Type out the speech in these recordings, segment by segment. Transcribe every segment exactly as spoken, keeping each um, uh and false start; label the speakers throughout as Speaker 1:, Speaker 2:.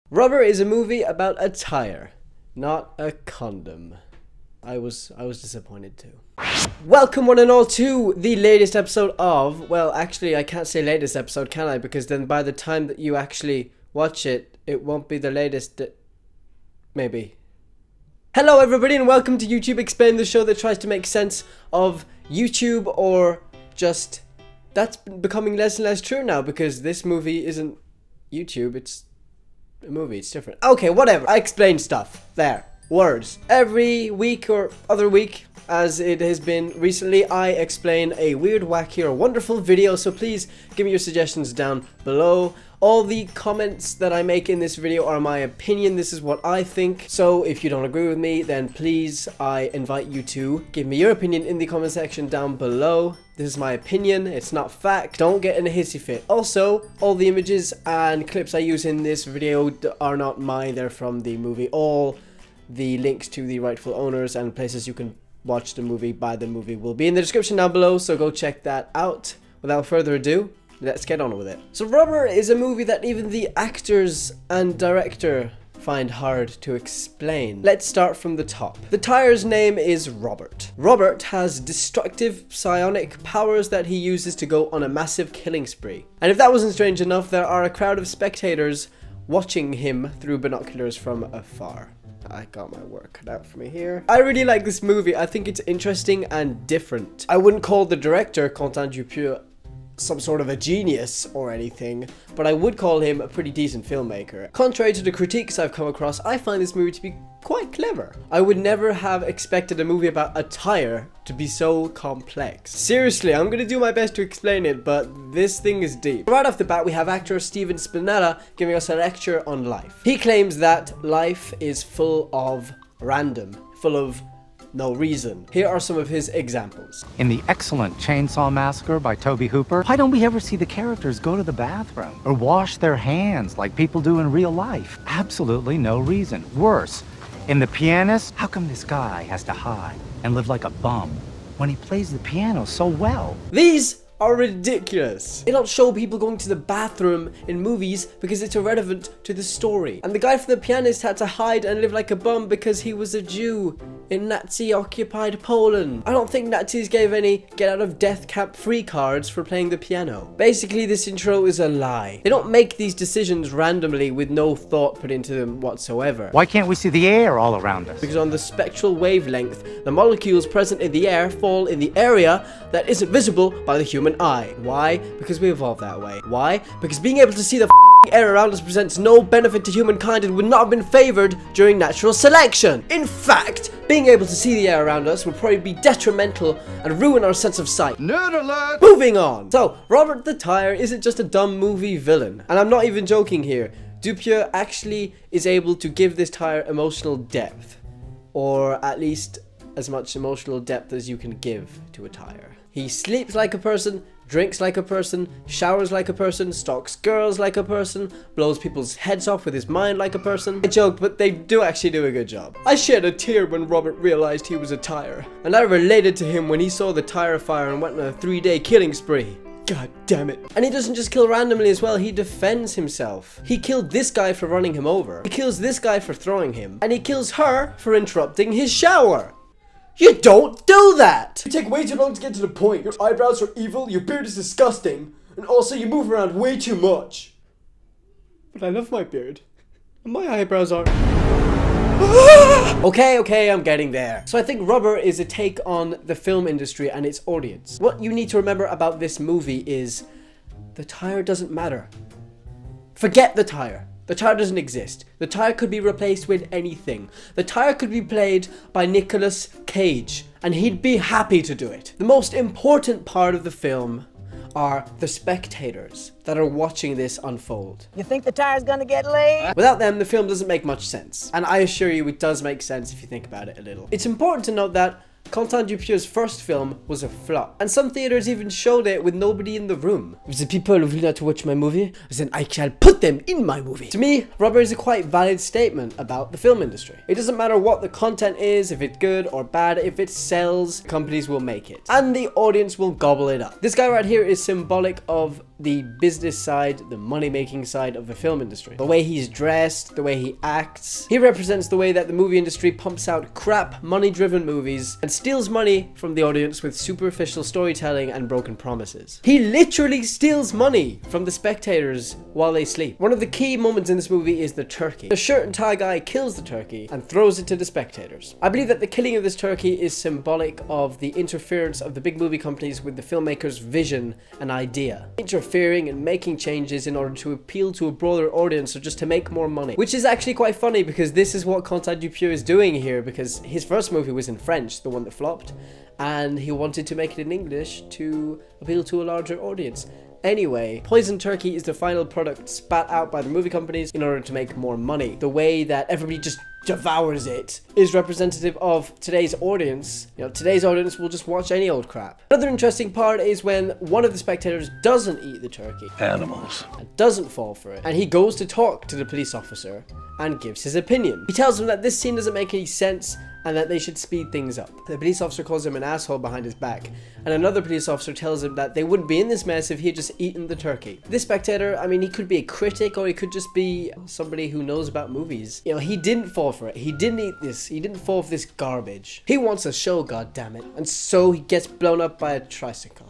Speaker 1: Rubber is a movie about a tire, not a condom. I was I was disappointed too. Welcome one and all to the latest episode of, well, actually I can't say latest episode, can I? Because then by the time that you actually watch it, it won't be the latest. Maybe. Hello everybody and welcome to YouTube Explain, the show that tries to make sense of YouTube, or just that's becoming less and less true now because this movie isn't YouTube, it's a movie, it's different. Okay, whatever. I explain stuff. There. Words. Every week or other week, as it has been recently, I explain a weird, wacky, or wonderful video, so please give me your suggestions down below. All the comments that I make in this video are my opinion. This is what I think. So if you don't agree with me, then please, I invite you to give me your opinion in the comment section down below. This is my opinion. It's not fact. Don't get in a hissy fit. Also, all the images and clips I use in this video are not mine. They're from the movie. All the links to the rightful owners and places you can watch the movie, buy the movie, will be in the description down below. So go check that out. Without further ado, let's get on with it. So Rubber is a movie that even the actors and director find hard to explain. Let's start from the top. The tire's name is Robert. Robert has destructive psionic powers that he uses to go on a massive killing spree. And if that wasn't strange enough, there are a crowd of spectators watching him through binoculars from afar. I got my work cut out for me here. I really like this movie. I think it's interesting and different. I wouldn't call the director, Quentin Dupieux, some sort of a genius or anything, but I would call him a pretty decent filmmaker. Contrary to the critiques I've come across, I find this movie to be quite clever. I would never have expected a movie about a tire to be so complex. Seriously, I'm gonna do my best to explain it, but this thing is deep. Right off the bat, we have actor Steven Spinella giving us a lecture on life. He claims that life is full of random, full of no reason. Here are some of his examples.
Speaker 2: In the excellent Chainsaw Massacre by Tobe Hooper, why don't we ever see the characters go to the bathroom or wash their hands like people do in real life? Absolutely no reason. Worse, in The Pianist, how come this guy has to hide and live like a bum when he plays the piano so well?
Speaker 1: These are ridiculous. They don't show people going to the bathroom in movies because it's irrelevant to the story. And the guy from The Pianist had to hide and live like a bum because he was a Jew in Nazi-occupied Poland. I don't think Nazis gave any get-out-of-death camp free cards for playing the piano. Basically, this intro is a lie. They don't make these decisions randomly with no thought put into them whatsoever.
Speaker 2: Why can't we see the air all around us?
Speaker 1: Because on the spectral wavelength, the molecules present in the air fall in the area that isn't visible by the human eye. Why? Because we evolved that way. Why? Because being able to see the air around us presents no benefit to humankind and would not have been favored during natural selection. In fact, being able to see the air around us would probably be detrimental and ruin our sense of sight. Nerd alert! Moving on. So, Robert the Tire isn't just a dumb movie villain. And I'm not even joking here. Dupieux actually is able to give this tire emotional depth. Or at least as much emotional depth as you can give to a tire. He sleeps like a person, drinks like a person, showers like a person, stalks girls like a person, blows people's heads off with his mind like a person. I joke, but they do actually do a good job. I shed a tear when Robert realized he was a tire, and I related to him when he saw the tire fire and went on a three-day killing spree. God damn it. And he doesn't just kill randomly as well, he defends himself. He killed this guy for running him over, he kills this guy for throwing him, and he kills her for interrupting his shower. You don't do that! You take way too long to get to the point. Your eyebrows are evil, your beard is disgusting, and also you move around way too much. But I love my beard. And my eyebrows are... Okay, okay, I'm getting there. So I think Rubber is a take on the film industry and its audience. What you need to remember about this movie is the tire doesn't matter. Forget the tire. The tire doesn't exist. The tire could be replaced with anything. The tire could be played by Nicolas Cage, and he'd be happy to do it. The most important part of the film are the spectators that are watching this unfold.
Speaker 3: You think the tire's gonna get laid?
Speaker 1: Without them, the film doesn't make much sense. And I assure you, it does make sense if you think about it a little. It's important to note that Quentin Dupieux's first film was a flop, and some theaters even showed it with nobody in the room. If the people who will not watch my movie, then I shall put them in my movie. To me, Rubber is a quite valid statement about the film industry. It doesn't matter what the content is, if it's good or bad, if it sells, companies will make it. And the audience will gobble it up. This guy right here is symbolic of the business side, the money-making side of the film industry. The way he's dressed, the way he acts. He represents the way that the movie industry pumps out crap, money-driven movies and steals money from the audience with superficial storytelling and broken promises. He literally steals money from the spectators while they sleep. One of the key moments in this movie is the turkey. The shirt and tie guy kills the turkey and throws it to the spectators. I believe that the killing of this turkey is symbolic of the interference of the big movie companies with the filmmaker's vision and idea. Interfering and making changes in order to appeal to a broader audience or just to make more money. Which is actually quite funny because this is what Quentin Dupieux is doing here, because his first movie was in French, the one that flopped, and he wanted to make it in English to appeal to a larger audience. Anyway, poisoned turkey is the final product spat out by the movie companies in order to make more money. The way that everybody just devours it is representative of today's audience. You know, today's audience will just watch any old crap. Another interesting part is when one of the spectators doesn't eat the turkey. Animals. And doesn't fall for it. And he goes to talk to the police officer and gives his opinion. He tells him that this scene doesn't make any sense and that they should speed things up. The police officer calls him an asshole behind his back, and another police officer tells him that they wouldn't be in this mess if he had just eaten the turkey. This spectator, I mean, he could be a critic or he could just be somebody who knows about movies. You know, he didn't fall for it. He didn't eat this. He didn't fall for this garbage. He wants a show, goddammit. And so he gets blown up by a tricycle.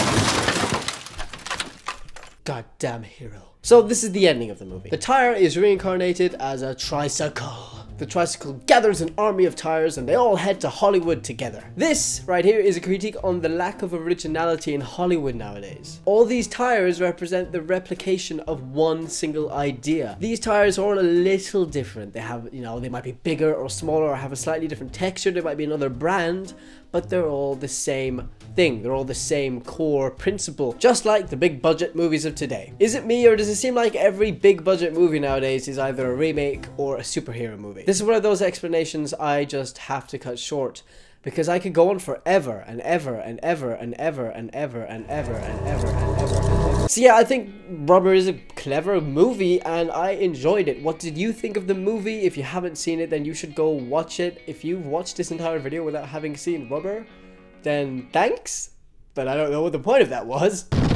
Speaker 1: Goddamn hero. So this is the ending of the movie. The tire is reincarnated as a tricycle. The tricycle gathers an army of tires and they all head to Hollywood together. This right here is a critique on the lack of originality in Hollywood nowadays. All these tires represent the replication of one single idea. These tires are all a little different. They have, you know, they might be bigger or smaller or have a slightly different texture. They might be another brand, but they're all the same thing. They're all the same core principle, just like the big budget movies of today. Is it me, or does it seem like every big budget movie nowadays is either a remake or a superhero movie? This is one of those explanations I just have to cut short, because I could go on forever and ever and ever and ever and ever and ever and ever and ever and ever. So yeah, I think Rubber is a clever movie and I enjoyed it. What did you think of the movie? If you haven't seen it, then you should go watch it. If you've watched this entire video without having seen Rubber, then thanks, but I don't know what the point of that was.